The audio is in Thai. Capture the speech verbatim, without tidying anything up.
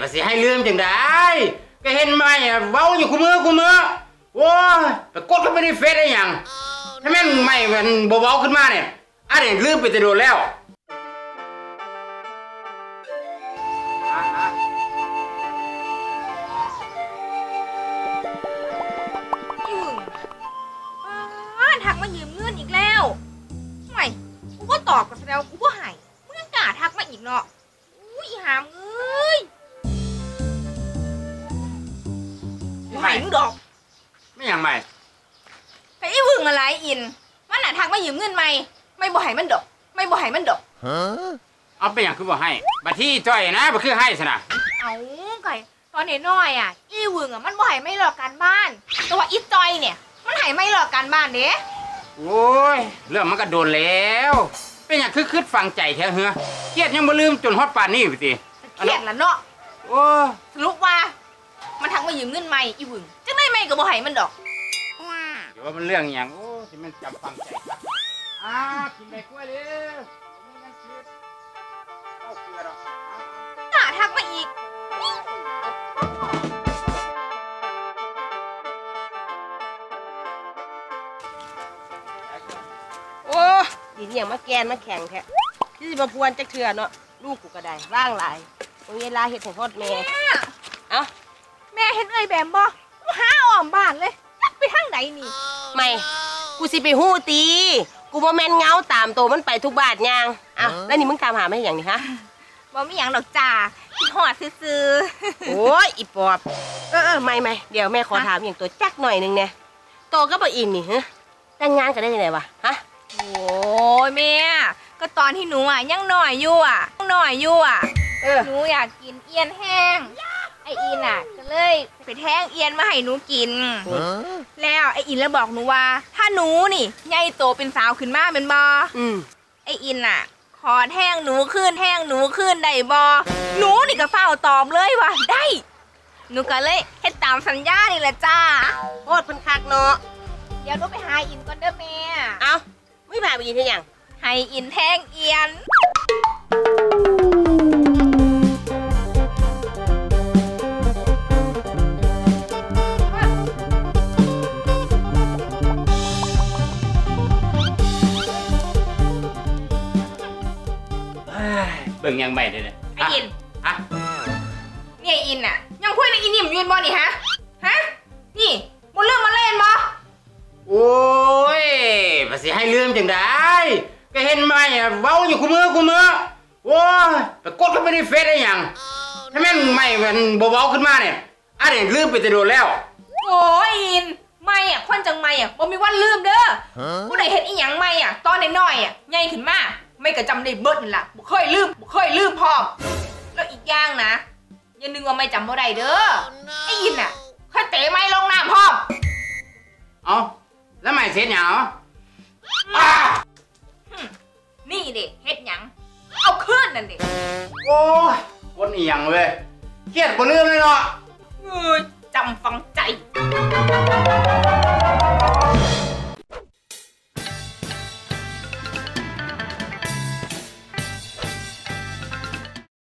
ภาษีให้ลืมจังได้ก็เห็นไหมเว้าอยู่คู่มือคู่มือโอ้ยไปกดเข้าไปในเฟซได้ยังถ้าแม่นไม่มันเบาๆขึ้นมาเนี่ยอันนี้ลืมไปจะโดนแล้วทักมายืมเงินอีกแล้วไม่กูก็ตอบกับแสดงกูก็หายมึงยังกล้าทักมาอีกเนาะอุ้ยหามเอ้ยหายมึงดอกไม่อย่างไรไอ้วึงอะไรอินมันน่ะทักมายืมเงินไม่ไม่บ่ให้มันดอกไม่บ่ให้มันดอกเอาไปอย่างคือบ่ให้บัดที่จ้อยนะบ่คือให้ซะนะเอาไก่ตอนน้อยอ่ะอีวึงอ่ะมันบ่ให้ไม่หลอกการบ้านแต่ว่าอีจ้อยเนี่ยมันให้ไม่หลอกการบ้านเด้โอ้ยเรื่องมันก็โดนแล้วเป็นอย่างคือคืดฟังใจแท้เหือเครียดยังบ่ลืมจนฮอดป่านนี้พี่ติเครียดละเนาะโอ้สรุปว่ามันทักมายืมเงินไม่อีวึงจังได้ไม่ก็บ่ให้มันดอกเดี๋ยวว่ามันเรื่องอย่างโอ้ที่มันจำฟังใจอ่ากินใบกล้วยเลยน่าทักมาอีกโอ้ดินอย่างมาแกนมาแข่งแท้ที่จะมาพวนจักเถื่อเนาะลูกกูก็ได้ว่างหลายตรงเวลาเห็ดของพ่อแม่เอ้าแม่เห็นเอ้ยแบมบ่ห้าอ่อมบ้านเลยไปทางไหนนี่ไม่กูสิไปหู้ตีกูบ่แม่นเงาตามโตมันไปทุกบาทยางอ้าวแล้วนี่มึงตามหาไม่อย่างนี้ฮะบ่มีอย่างดอกจ่าคิดหอดซื้อโอ้ยอีปอบเออเออไม่ไม่เดี๋ยวแม่ขอถามอย่างตัวจักหน่อยนึงเนี่ยโตก็บ่อินนี่ฮะแต่งงานกันได้ยังไงวะฮะโอ้ยแม่ก็ตอนที่หนูอ่ะยังหน่อยอยู่อ่ะยังหน่อยอยู่อ่ะหนูอยากกินเอียนแห้งไออินอ่ะก็เลยไปแท่งเอียนมาให้หนูกินแล้วไออินแล้วบอกหนูว่าถ้าหนูนี่ใหญ่โตเป็นสาวขึ้นมาเป็นบอไออินอ่ะขอแท่งหนูขึ้นแท่งหนูขึ้นได้บอหนูนี่ก็เฝ้าตอบเลยว่าได้หนูก็เลยให้ตามสัญญานี่แหละจ้าโคตรพันคักเนาะเดี๋ยวหนูไปหาอินก่อนเด้อแม่เอ้าไม่พาไปกินที่ยังให้อินแท่งเอียนเบิ่งยังใหม่เลยเนี่ยไออินฮะนี่ไออินอ่ะยังคุยในอินนิ่มยืนบอนี่ฮะฮะนี่บนเรื่องมาเล่นบอโอ้ยภาษีให้ลืมจังได้ก็เห็นไหมเว้าอยู่คู่มือคู่มือโอ้ยไปกดเข้าไปในเฟซได้ยังถ้าแม่นไม่มันเบาๆขึ้นมาเนี่ยอันนี้ลืมไปจะโดนแล้วโอ้ยอินไม่อ่ะคนจังไม่อ่ะบ่มีวันลืมเด้อผู้ใดเห็นอีหยังไม่อ่ะตอนน้อยๆอ่ะใหญ่ขึ้นมาไม่กระจำได้เบิดนั่นแหละบุเคยลืมบุเคยลืมพร้อมแล้วอีกอย่างนะอย่านึกว่าไม่จำบ่ได้เด้อไอ้ยินอ่ะเคยเตะไม่ลงน้ำพร้อมเอาแล้วไม่เสียหยังนี่เด็กเฮ็ดหยังเอาขึ้นนั่นเด็กโอ้ยคนอีหยังเว้ยเครียดบ่ลืมเลยเนาะเออจำฟังใจ